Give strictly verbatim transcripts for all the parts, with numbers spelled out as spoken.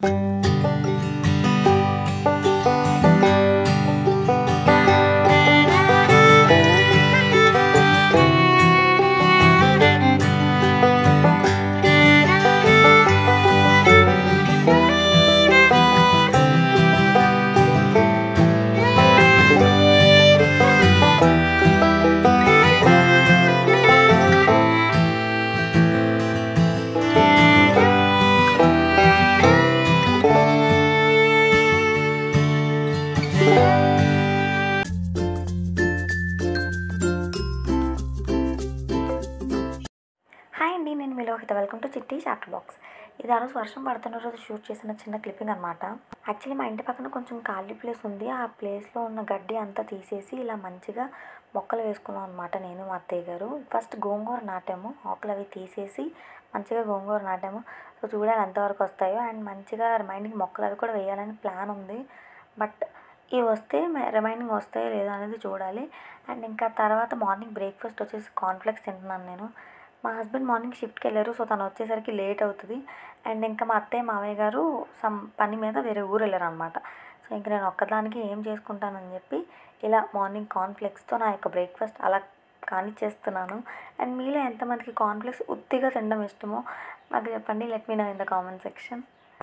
Hi అండి, నేను మీ Lohitha. Welcome to చిట్టి చాటర్బాక్స్. ఇది ఆ రోజు వర్షం పడుతున్న రోజు షూట్ చేసిన చిన్న క్లిప్పింగ్ అనమాట. యాక్చువల్లీ మా ఇంటి పక్కన కొంచెం ఖాళీ ప్లేస్ ఉంది. ఆ ప్లేస్లో ఉన్న గడ్డి అంతా తీసేసి ఇలా మంచిగా మొక్కలు వేసుకున్నాం అనమాట, నేను మా అత్తయ్య గారు. ఫస్ట్ గోంగూర నాటాము, ఆకులు అవి తీసేసి మంచిగా గోంగూర నాటాము. సో చూడాలి ఎంతవరకు వస్తాయో. అండ్ మంచిగా రిమైనింగ్ మొక్కలు అవి కూడా వేయాలని ప్లాన్ ఉంది. బట్ ఇవి వస్తే రిమైనింగ్ వస్తాయో లేదా అనేది చూడాలి. అండ్ ఇంకా తర్వాత మార్నింగ్ బ్రేక్ఫాస్ట్ వచ్చేసి కార్న్ఫ్లెక్స్ తింటున్నాను నేను. మా హస్బెండ్ మార్నింగ్ షిఫ్ట్కి వెళ్ళారు, సో తను వచ్చేసరికి లేట్ అవుతుంది. అండ్ ఇంకా మా అత్తయ్య మావయ్య గారు సమ్ పని మీద వేరే ఊరు వెళ్ళారు అనమాట. సో ఇంకా నేను ఒక్కదానికి ఏం చేసుకుంటానని చెప్పి ఇలా మార్నింగ్ కార్న్ఫ్లెక్స్తో నా యొక్క బ్రేక్ఫాస్ట్ అలా కానిచ్చేస్తున్నాను. అండ్ మీలో ఎంతమందికి కార్న్ఫ్లెక్స్ ఉత్తిగా తినడం ఇష్టమో నాకు చెప్పండి, let me know in the comment section.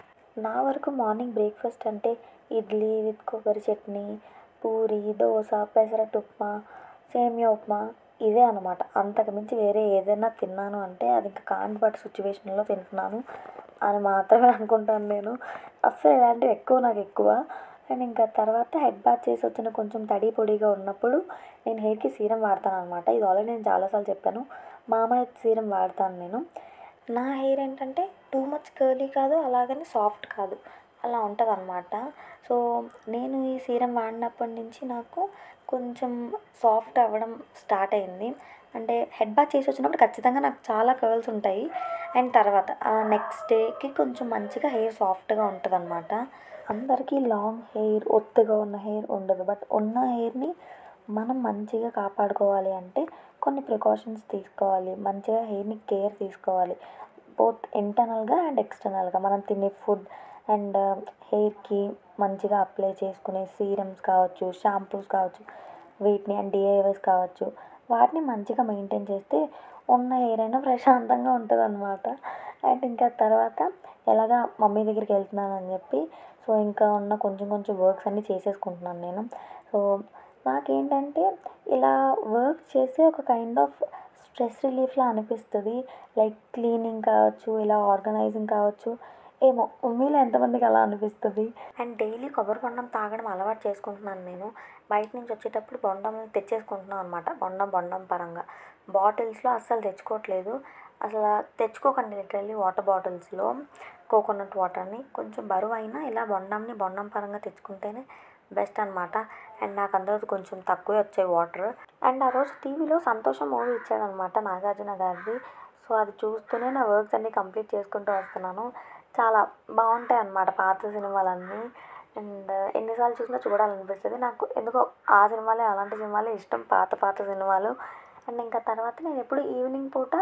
నా వరకు మార్నింగ్ బ్రేక్ఫాస్ట్ అంటే ఇడ్లీ విత్ కొబ్బరి చట్నీ, పూరి, దోశ, పెసరట్టు ఉప్మా, సేమియా ఉప్మా ఇదే అనమాట. అంతకుమించి వేరే ఏదైనా తిన్నాను అంటే అది ఇంకా కాంటిపాటి సిచ్యువేషన్లో తింటున్నాను అని మాత్రమే అనుకుంటాను నేను. అస్సలు ఇలాంటివి ఎక్కువ నాకు ఎక్కువ. అండ్ ఇంకా తర్వాత హెడ్ బాత్ చేసి వచ్చిన కొంచెం తడి పొడిగా ఉన్నప్పుడు నేను హెయిర్కి సీరం వాడతాను అనమాట. ఇది ఆల్రెడీ నేను చాలాసార్లు చెప్పాను. మామయ్య సీరం వాడతాను నేను. నా హెయిర్ ఏంటంటే టూ మచ్ కర్లీ కాదు, అలాగని సాఫ్ట్ కాదు, అలా ఉంటుంది అనమాట. సో నేను ఈ సీరం వాడినప్పటి నుంచి నాకు కొంచెం సాఫ్ట్ అవ్వడం స్టార్ట్ అయింది. అంటే హెడ్ బాత్ చేసి వచ్చినప్పుడు ఖచ్చితంగా నాకు చాలా కర్ల్స్ ఉంటాయి. అండ్ తర్వాత ఆ నెక్స్ట్ డేకి కొంచెం మంచిగా హెయిర్ సాఫ్ట్గా ఉంటుంది అనమాట. అందరికీ లాంగ్ హెయిర్, ఒత్తుగా ఉన్న హెయిర్ ఉండదు. బట్ ఉన్న హెయిర్ని మనం మంచిగా కాపాడుకోవాలి అంటే కొన్ని ప్రికాషన్స్ తీసుకోవాలి. మంచిగా హెయిర్ని కేర్ తీసుకోవాలి, బోత్ ఇంటర్నల్గా అండ్ ఎక్స్టర్నల్గా. మనం తినే ఫుడ్ అండ్ హెయిర్కి మంచిగా అప్లై చేసుకునే సీరమ్స్ కావచ్చు, షాంపూస్ కావచ్చు, వీటిని అండ్ డిఐవైస్ కావచ్చు, వాటిని మంచిగా మెయింటైన్ చేస్తే ఉన్న హెయిర్ అయినా ప్రశాంతంగా ఉంటుంది అనమాట. అండ్ ఇంకా తర్వాత ఎలాగా మమ్మీ దగ్గరికి వెళ్తున్నానని చెప్పి సో ఇంకా ఉన్న కొంచెం కొంచెం వర్క్స్ అన్నీ చేసేసుకుంటున్నాను నేను. సో నాకేంటంటే ఇలా వర్క్ చేసి ఒక కైండ్ ఆఫ్ స్ట్రెస్ రిలీఫ్లా అనిపిస్తుంది. లైక్ క్లీనింగ్ కావచ్చు, ఇలా ఆర్గనైజింగ్ కావచ్చు, ఏమో మీలో ఎంతమందికి అలా అనిపిస్తుంది. అండ్ డైలీ కొబ్బరి బొండం తాగడం అలవాటు చేసుకుంటున్నాను నేను. బయట నుంచి వచ్చేటప్పుడు బొండం తెచ్చేసుకుంటున్నాను అనమాట. బొండం బొండం పరంగా బాటిల్స్లో అస్సలు తెచ్చుకోవట్లేదు. అసలు తెచ్చుకోకండి, లిటరల్లీ వాటర్ బాటిల్స్లో కోకోనట్ వాటర్ని కొంచెం బరువు అయినా ఇలా బొండంని బొండం పరంగా తెచ్చుకుంటేనే బెస్ట్ అనమాట. అండ్ నాకు అందరూ కొంచెం తక్కువే వచ్చాయి వాటర్. అండ్ ఆ రోజు టీవీలో సంతోషం మూవీ ఇచ్చాడనమాట, నాగార్జున గారిది. సో అది చూస్తూనే నా వర్క్స్ అన్నీ కంప్లీట్ చేసుకుంటూ వస్తున్నాను. చాలా బాగుంటాయి అన్నమాట పాత సినిమాలన్నీ. అండ్ ఎన్నిసార్లు చూసినా చూడాలనిపిస్తుంది నాకు. ఎందుకో ఆ సినిమాలే, అలాంటి సినిమాలే ఇష్టం, పాత పాత సినిమాలు. అండ్ ఇంకా తర్వాత నేను ఎప్పుడు ఈవినింగ్ పూట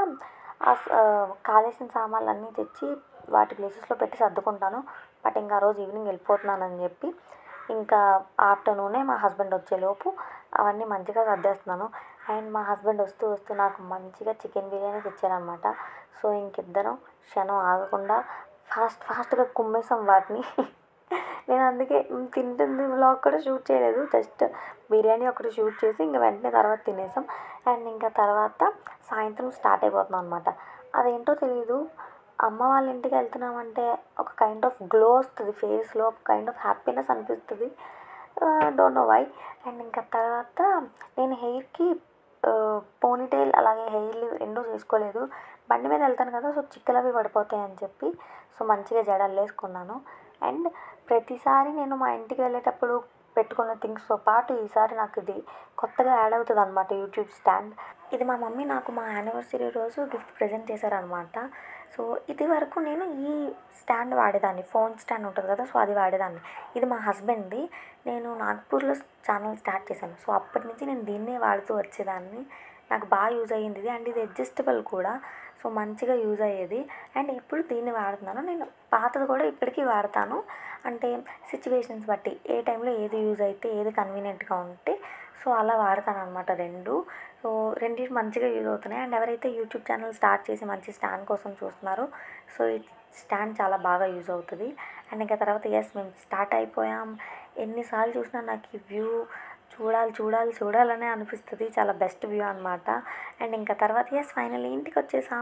కాలేసిన సామాన్లు అన్నీ తెచ్చి వాటి ప్లేసెస్లో పెట్టి సర్దుకుంటాను. బట్ ఇంకా ఆ రోజు ఈవినింగ్ వెళ్ళిపోతున్నానని చెప్పి ఇంకా ఆఫ్టర్నూనే మా హస్బెండ్ వచ్చేలోపు అవన్నీ మంచిగా సర్దేస్తున్నాను. అండ్ మా హస్బెండ్ వస్తూ వస్తూ నాకు మంచిగా చికెన్ బిర్యానీ తెచ్చారనమాట. సో ఇంకిద్దరం క్షణం ఆగకుండా ఫాస్ట్ ఫాస్ట్గా కుమ్మేసాం వాటిని. నేను అందుకే తింటుంది వ్లాగ్ కూడా షూట్ చేయలేదు, జస్ట్ బిర్యానీ ఒకటి షూట్ చేసి ఇంకా వెంటనే తర్వాత తినేసాం. అండ్ ఇంకా తర్వాత సాయంత్రం స్టార్ట్ అయిపోతున్నాం అనమాట. అదేంటో తెలీదు, అమ్మ వాళ్ళ ఇంటికి వెళ్తున్నామంటే ఒక కైండ్ ఆఫ్ గ్లో వస్తుంది ఫేస్లో, ఒక కైండ్ ఆఫ్ హ్యాపీనెస్ అనిపిస్తుంది, డోంట్ నో వై. అండ్ ఇంకా తర్వాత నేను హెయిర్కి పోనీటైల్ అలాగే హెయిర్ రెండూ చేసుకోలేదు. బండి మీద వెళ్తాను కదా, సో చిక్కులు అవి పడిపోతాయి అని చెప్పి సో మంచిగా జడలు వేసుకున్నాను. అండ్ ప్రతిసారి నేను మా ఇంటికి వెళ్ళేటప్పుడు పెట్టుకున్న థింగ్స్తో పాటు ఈసారి నాకు ఇది కొత్తగా యాడ్ అవుతుంది అనమాట, యూట్యూబ్ స్టాండ్. ఇది మా మమ్మీ నాకు మా యానివర్సరీ రోజు గిఫ్ట్ ప్రజెంట్ చేశారనమాట. సో ఇది వరకు నేను ఈ స్టాండ్ వాడేదాన్ని, ఫోన్ స్టాండ్ ఉంటుంది కదా, సో అది వాడేదాన్ని. ఇది మా హస్బెండ్ది. నేను నాగ్పూర్లో ఛానల్ స్టార్ట్ చేశాను, సో అప్పటి నుంచి నేను దీన్నే వాడుతూ వచ్చేదాన్ని. నాకు బాగా యూజ్ అయ్యింది ఇది. అండ్ ఇది అడ్జస్టబుల్ కూడా, సో మంచిగా యూజ్ అయ్యేది. అండ్ ఇప్పుడు దీన్ని వాడుతున్నాను. నేను పాతది కూడా ఇప్పటికీ వాడతాను. అంటే సిచ్యువేషన్స్ బట్టి ఏ టైంలో ఏది యూజ్ అయితే ఏది కన్వీనియంట్గా ఉంటే సో అలా వాడతాను అనమాట రెండు. సో రెండిటి మంచిగా యూజ్ అవుతున్నాయి. అండ్ ఎవరైతే యూట్యూబ్ ఛానల్ స్టార్ట్ చేసి మంచి స్టాండ్ కోసం చూస్తున్నారో సో ఈ స్టాండ్ చాలా బాగా యూజ్ అవుతుంది. అండ్ ఇంకా తర్వాత ఎస్ మేము స్టార్ట్ అయిపోయాం. ఎన్నిసార్లు చూసినా నాకు ఈ వ్యూ చూడాలి చూడాలి చూడాలనే అనిపిస్తుంది. చాలా బెస్ట్ వ్యూ అనమాట. అండ్ ఇంకా తర్వాత ఎస్ ఫైనల్లీ ఇంటికి వచ్చేసాం.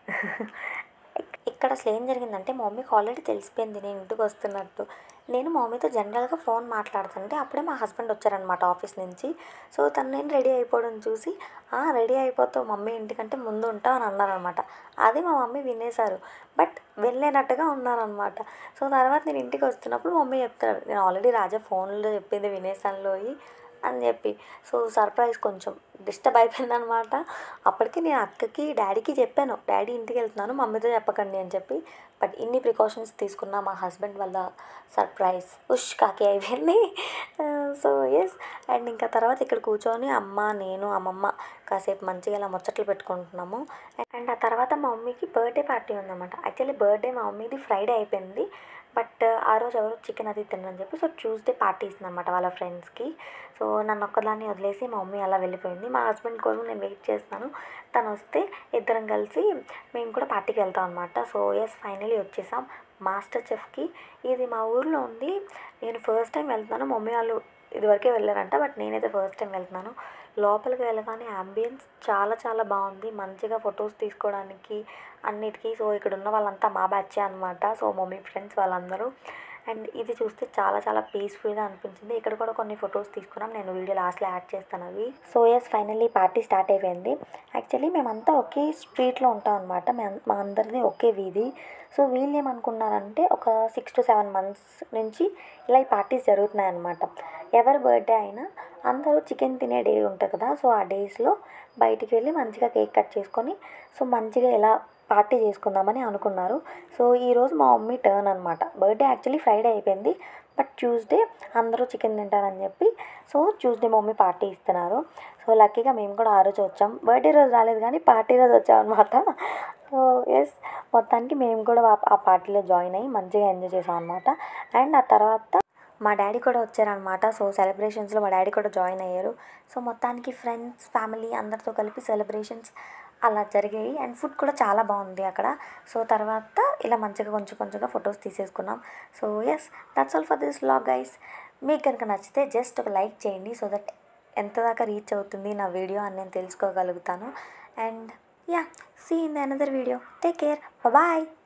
ఇక్కడ అసలు ఏం జరిగిందంటే మా మమ్మీకి ఆల్రెడీ తెలిసిపోయింది నేను ఇంటికి వస్తున్నట్టు. నేను మా మమ్మీతో జనరల్గా ఫోన్ మాట్లాడుతుంటే అప్పుడే మా హస్బెండ్ వచ్చారనమాట ఆఫీస్ నుంచి. సో తను నేను రెడీ అయిపోవడం చూసి రెడీ అయిపోతావు మమ్మీ ఇంటికంటే ముందు ఉంటావు అని అన్నారనమాట. అది మా మమ్మీ వినేశారు. బట్ వెళ్ళేనట్టుగా ఉన్నారనమాట. సో తర్వాత నేను ఇంటికి వస్తున్నప్పుడు మమ్మీ చెప్తారు నేను ఆల్రెడీ రాజా ఫోన్లో చెప్పింది వినేసానులోయి అని చెప్పి. సో సర్ప్రైజ్ కొంచెం డిస్టర్బ్ అయిపోయిందనమాట. అప్పటికి నేను అక్కకి డాడీకి చెప్పాను డాడీ ఇంటికి వెళ్తున్నాను మమ్మీతో చెప్పకండి అని చెప్పి. బట్ ఇన్ని ప్రికాషన్స్ తీసుకున్న మా హస్బెండ్ వల్ల సర్ప్రైజ్ ఉష్ కాకి అయిపోయింది. సో ఎస్ అండ్ ఇంకా తర్వాత ఇక్కడ కూర్చొని అమ్మ నేను అమ్మమ్మ కాసేపు మంచిగా ఇలా ముచ్చట్లు పెట్టుకుంటున్నాము. అండ్ ఆ తర్వాత మా మమ్మీకి బర్త్డే పార్టీ ఉందన్నమాట. యాక్చువల్లీ బర్త్డే మా మమ్మీది ఫ్రైడే అయిపోయింది. బట్ ఆ రోజు ఎవరు చికెన్ అది తినని చెప్పి సో ట్యూస్డే పార్టీ ఇస్తుందన్నమాట వాళ్ళ ఫ్రెండ్స్కి. సో నన్ను ఒక్కదాన్ని వదిలేసి మా మమ్మీ అలా వెళ్ళిపోయింది. మా హస్బెండ్ కోసం నేను వెయిట్ చేస్తాను. తను వస్తే ఇద్దరం కలిసి మేము కూడా పార్టీకి వెళ్తాం అనమాట. సో ఎస్ ఫైనలీ వచ్చేసాం మాస్టర్ చెఫ్కి. ఇది మా ఊర్లో ఉంది. నేను ఫస్ట్ టైం వెళ్తున్నాను. మమ్మీ వాళ్ళు ఇదివరకే వెళ్ళారంట. బట్ నేనైతే ఫస్ట్ టైం వెళ్తున్నాను. లోపలికి వెళ్ళగానే అంబియన్స్ చాలా చాలా బాగుంది. మంచిగా ఫొటోస్ తీసుకోవడానికి అన్నిటికీ. సో ఇక్కడ ఉన్న వాళ్ళంతా మా బ్యాచే అనమాట. సో మమ్మీ ఫ్రెండ్స్ వాళ్ళందరూ. అండ్ ఇది చూస్తే చాలా చాలా పీస్ఫుల్గా అనిపించింది. ఇక్కడ కూడా కొన్ని ఫొటోస్ తీసుకున్నాం. నేను వీడియో లాస్ట్లో యాడ్ చేస్తాను అవి. So yes finally party start అయిపోయింది. యాక్చువల్లీ మేమంతా ఒకే స్ట్రీట్లో ఉంటాం అనమాట. మా అందరిది ఒకే వీధి. సో వీళ్ళు ఏమనుకున్నారంటే ఒక సిక్స్ టు సెవెన్ మంత్స్ నుంచి ఇలా ఈ పార్టీస్ జరుగుతున్నాయి అనమాట. ఎవరి బర్త్డే అయినా అందరూ చికెన్ తినే డే ఉంటుంది కదా. సో ఆ డేస్లో బయటికి వెళ్ళి మంచిగా కేక్ కట్ చేసుకొని సో మంచిగా ఇలా పార్టీ చేసుకుందామని అనుకున్నారు. సో ఈరోజు మా మమ్మీ టర్న్ అనమాట. బర్త్డే యాక్చువల్లీ ఫ్రైడే అయిపోయింది. బట్ ట్యూస్డే అందరూ చికెన్ తింటారని చెప్పి సో ట్యూస్డే మమ్మీ పార్టీ ఇస్తున్నారు. సో లక్కీగా మేము కూడా ఆ రోజు వచ్చాం. బర్త్డే రోజు రాలేదు కానీ పార్టీ రోజు వచ్చాం అనమాట. సో ఎస్ మొత్తానికి మేము కూడా ఆ పార్టీలో జాయిన్ అయ్యి మంచిగా ఎంజాయ్ చేసాం అనమాట. అండ్ ఆ తర్వాత మా డాడీ కూడా వచ్చారనమాట. సో సెలబ్రేషన్స్లో మా డాడీ కూడా జాయిన్ అయ్యారు. సో మొత్తానికి ఫ్రెండ్స్ ఫ్యామిలీ అందరితో కలిపి సెలబ్రేషన్స్ అలా జరిగాయి. అండ్ ఫుడ్ కూడా చాలా బాగుంది అక్కడ. సో తర్వాత ఇలా మంచిగా కొంచెం కొంచెంగా ఫొటోస్ తీసేసుకున్నాం. So yes that's all for this vlog guys. మీకు కనుక నచ్చితే జస్ట్ ఒక లైక్ చేయండి. సో దట్ ఎంత దాకా రీచ్ అవుతుంది నా వీడియో అని నేను తెలుసుకోగలుగుతాను. And ya see in the another video. Take care. Bye.